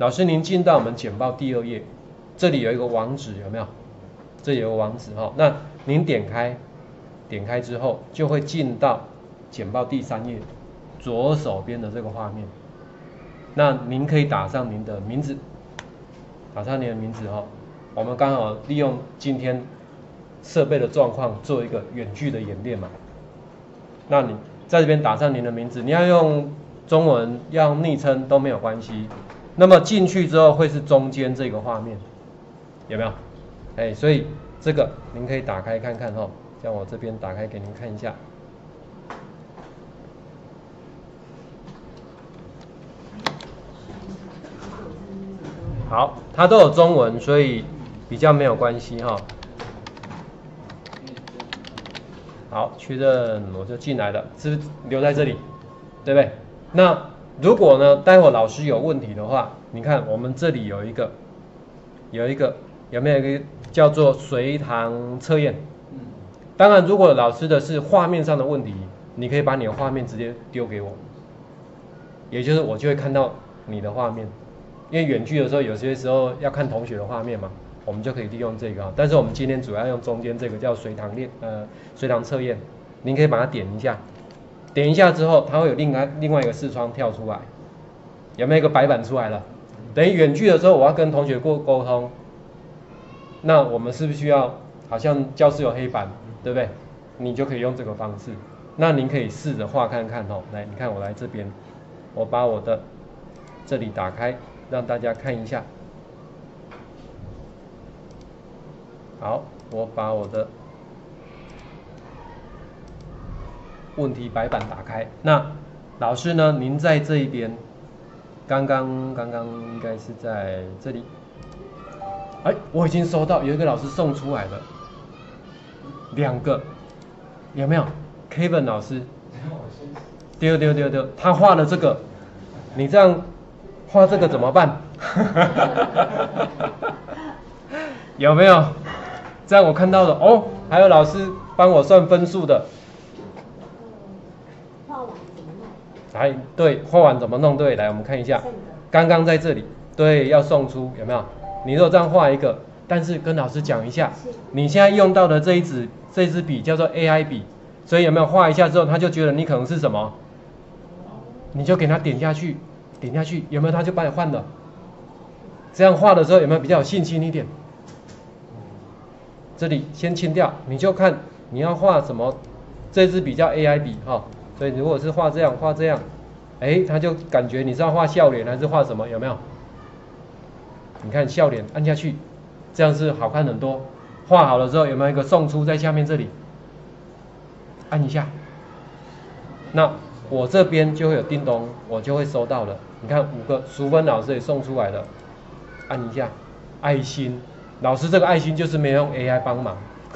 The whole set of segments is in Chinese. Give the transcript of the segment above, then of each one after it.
老师您进到我们简报第2页，这里有一个网址，有没有？这里有个网址哈，那您点开之后，就会进到简报第3页左手边的这个画面。那您可以打上您的名字，我们刚好利用今天设备的状况做一个远距的演练嘛。那你在这边打上您的名字，你要用中文，要用昵称都没有关系。那么进去之后会是中间这个画面，有没有？所以这个您可以打开看看哈，像我这边打开给您看一下。好，它都有中文，所以比较没有关系哈。好，确认我就进来了，是不是留在这里，对不对？那如果呢，待会老师有问题的话，你看我们这里有没有一个叫做随堂测验？当然，如果老师的是画面上的问题，你可以把你的画面直接丢给我，也就是我就会看到你的画面。因为远距的时候，有些时候要看同学的画面嘛，我们就可以利用这个。但是我们今天主要用中间这个叫随堂测验，您可以把它点一下，点一下之后，它会有另外一个视窗跳出来，有没有一个白板出来了？等于远距的时候，我要跟同学沟通，那我们是不是需要好像教室有黑板，对不对？你就可以用这个方式。那您可以试着画看看哦。来，你看我来这边，我把我的这里打开。让大家看一下。好，我把我的问题白板打开。那老师呢？您在这一边，刚刚应该是在这里。我已经收到有一个老师送出来了，2个，有没有 ？Kevin 老师，丢，他画了这个，你这样。画这个怎么办？有没有？这样我看到了哦，还有老师帮我算分数的。 画完怎么弄？ 对，画完怎么弄？对，来我们看一下，刚刚在这里，对，要送出有没有？你如果这样画一个，但是跟老师讲一下，你现在用到的这支笔叫做 AI 笔，所以有没有画一下之后，他就觉得你可能是什么，你就给他点下去。有没有？他就帮你换了。这样画的时候有没有比较有信心一点？这里先清掉，你就看你要画什么。这支笔叫 AI 笔哈，所以如果是画这样，他就感觉你是要画笑脸还是画什么？有没有？你看笑脸按下去，这样是好看很多。画好了之后有没有一个送出在下面这里？按一下，那我这边就会有叮咚，我就会收到了。你看5个，淑芬老师也送出来了，按一下，爱心，老师这个爱心就是没有用 AI 帮忙，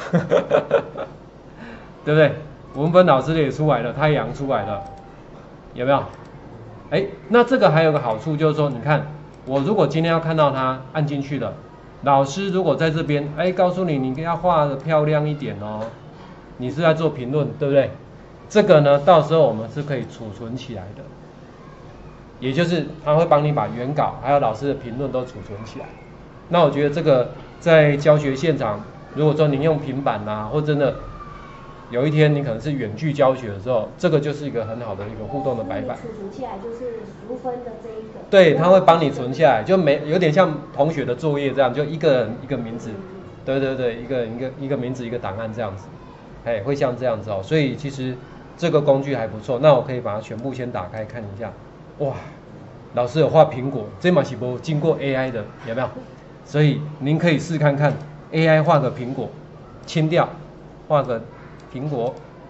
对不对？文芬老师也出来了，太阳出来了，有没有？那这个还有个好处就是说，你看我如果今天要看到它按进去了，老师如果在这边，告诉你要画的漂亮一点哦，你是在做评论，对不对？这个呢，到时候我们是可以储存起来的。也就是他会帮你把原稿还有老师的评论都储存起来。那我觉得这个在教学现场，如果说您用平板或真的有一天你可能是远距教学的时候，这个就是一个很好的一个互动的白板。 储存起来就是淑芬的这一个。 对，他会帮你存下来，就有点像同学的作业这样，就一个人一个名字，对，一个名字一个档案这样子，会像这样子哦。所以其实这个工具还不错。那我可以把它全部先打开看一下。哇，老师有画苹果，这嘛是没经过 AI 的，有没有？所以您可以试看看 ，AI 画个苹果，清掉，画个苹果，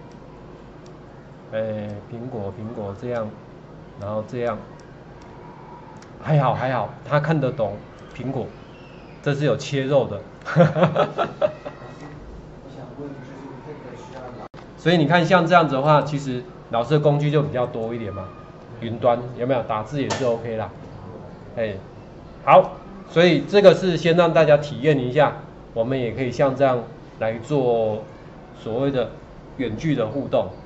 苹果这样，然后这样，还好，他看得懂苹果，这是有切肉的。所以你看，像这样子的话，其实老师的工具就比较多一点嘛。云端有没有打字也是 OK 啦，好，所以这个是先让大家体验一下，我们也可以像这样来做所谓的远距的互动。